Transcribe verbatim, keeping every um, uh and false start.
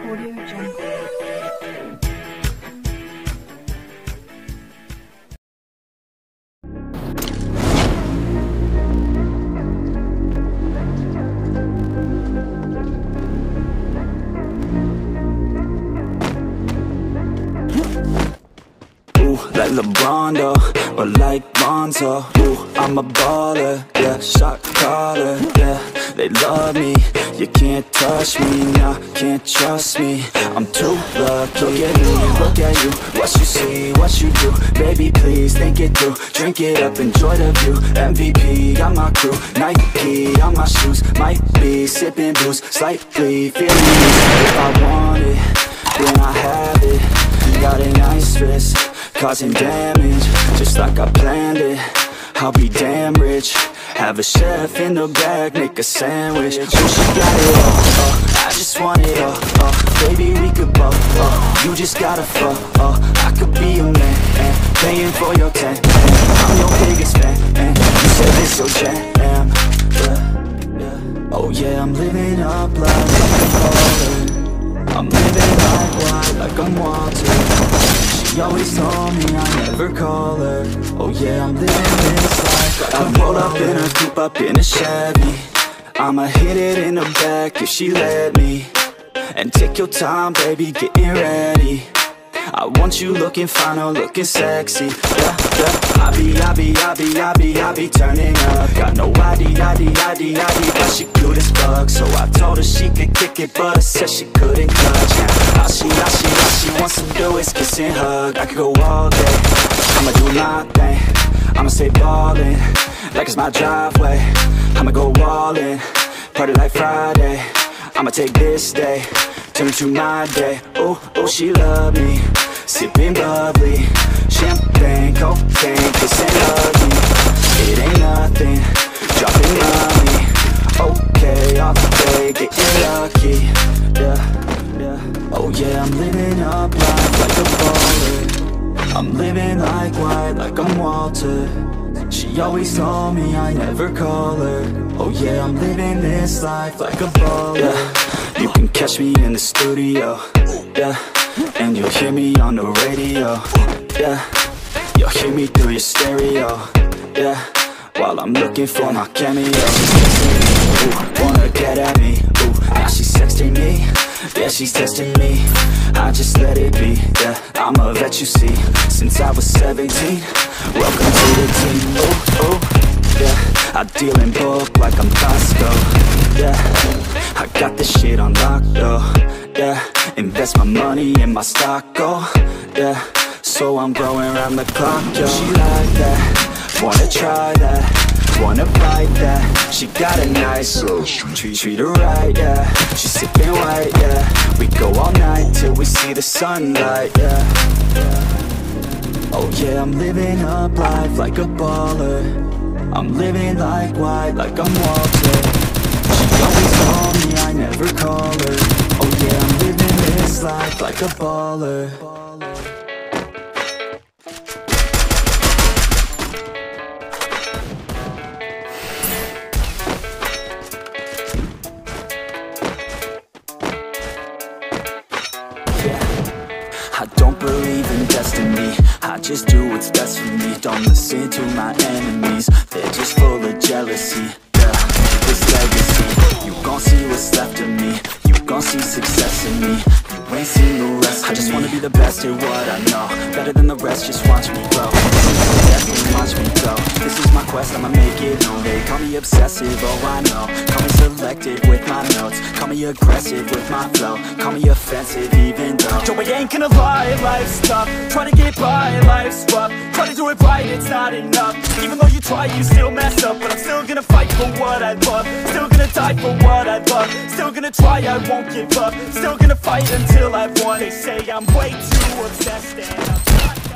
AudioJungle. Like LeBron, though, or like Lonzo. Ooh, I'm a baller, yeah, shot caller, yeah. They love me, you can't touch me, nah, can't trust me. I'm too lucky. Look at me, look at you, what you see, what you do. Baby, please, think it through, drink it up, enjoy the view. M V P, got my crew, Nike on my shoes. Might be sipping booze, slightly feeling loose. If I want it, then I have it. Got a nice wrist, causing damage, just like I planned it. I'll be damn rich, have a chef in the back, make a sandwich. Oh, she got it all, oh, I just want it all, oh, baby, we could both, oh, you just gotta fall, oh, I could be your man, and paying for your tent, and I'm your biggest fan, and you said this your jam, yeah, yeah. Oh yeah, I'm living up like I'm falling, I'm living like wide, like I'm Walter. She always told me I never call her. Oh yeah, I'm living this life like I roll up in a coupe, up in a Chevy. I'ma hit it in the back if she let me. And take your time, baby, getting ready. I want you looking fine or looking sexy. Yeah, yeah. I be, I be, I be, I be, I be turning up. Got no I D, I D, I D, I D, but she cute as fuck. So I told her she could kick it, but I said she couldn't touch. Yeah. All she, all she, all she wants to do is kiss and hug. I could go all day, I'ma do my thing. I'ma stay ballin', like it's my driveway. I'ma go all in, party like Friday. I'ma take this day, turn it to my day. Oh, oh, she love me, sipping bubbly, champagne, cocaine, kissing ugly. It ain't nothing, dropping money. Okay, off the day, getting lucky. Yeah, yeah. Oh yeah, I'm living up life like a baller. I'm living like white, like I'm Walter. She always told me I never call her. Oh yeah, I'm living this life like a baller. Yeah, you can catch me in the studio. Yeah, and you'll hear me on the radio. Yeah, you'll hear me through your stereo. Yeah, while I'm looking for my cameo. Ooh, wanna get at me. Ooh, now she's texting me. Yeah, she's testing me. I just let it be. Yeah, I'm a vet, you see, since I was seventeen. Welcome to the team. Oh, oh, yeah. I deal in bulk like I'm Costco. Yeah, I got this shit on lock, though. Yeah, invest my money in my stock, oh. Yeah, so I'm growing around the clock, yo. She like that, wanna try that, wanna bite that. She got a nice treat, treat her right, yeah. She's sipping white, yeah. We go all night till we see the sunlight, yeah, yeah. Oh yeah, I'm living up life like a baller. I'm living like white, like I'm Walter. She always told me I never call her. Oh yeah, I'm living this life like a baller. I don't believe in destiny, I just do what's best for me. Don't listen to my enemies, they're just full of jealousy. Yeah, this legacy, you gon' see what's left of me. You gon' see success in me, you ain't seen the rest of me. I just wanna be the best at what I know, better than the rest, just watch me grow. Definitely watch me go, this is my quest, I'ma make it known. They call me obsessive, oh I know. Call me selective with my notes, call me aggressive with my flow. Call me offensive even though Joe, I ain't gonna lie, life's tough. Trying to get by, life's rough. Try to do it right, it's not enough. Even though you try, you still mess up. But I'm still gonna fight for what I love. Still gonna die for what I love. Still gonna try, I won't give up. Still gonna fight until I've won. They say I'm way too obsessed and I'm not.